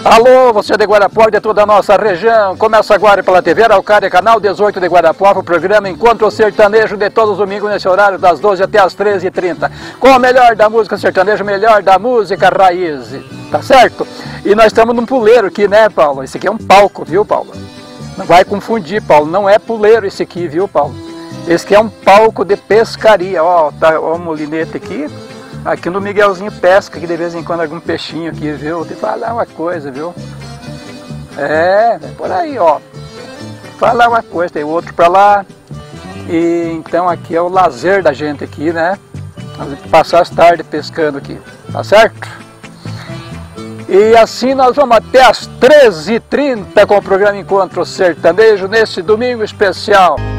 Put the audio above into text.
Alô, você de Guarapuava, de toda a nossa região. Começa agora pela TV Araucária, canal 18 de Guarapuava, o programa Encontro Sertanejo de todos os domingos nesse horário, das 12 até as 13h30. Com o melhor da música sertaneja, o melhor da música raiz, tá certo? E nós estamos num puleiro aqui, né, Paulo? Esse aqui é um palco, viu, Paulo? Não vai confundir, Paulo, não é puleiro esse aqui, viu, Paulo? Esse aqui é um palco de pescaria, ó, tá, ó o molinete aqui. Aqui no Miguelzinho pesca, que de vez em quando algum peixinho aqui, viu? Vou te falar uma coisa, viu? É por aí, ó. Vou falar uma coisa, tem outro pra lá. E então aqui é o lazer da gente aqui, né? Passar as tardes pescando aqui, tá certo? E assim nós vamos até as 13h30 com o programa Encontro Sertanejo, nesse domingo especial.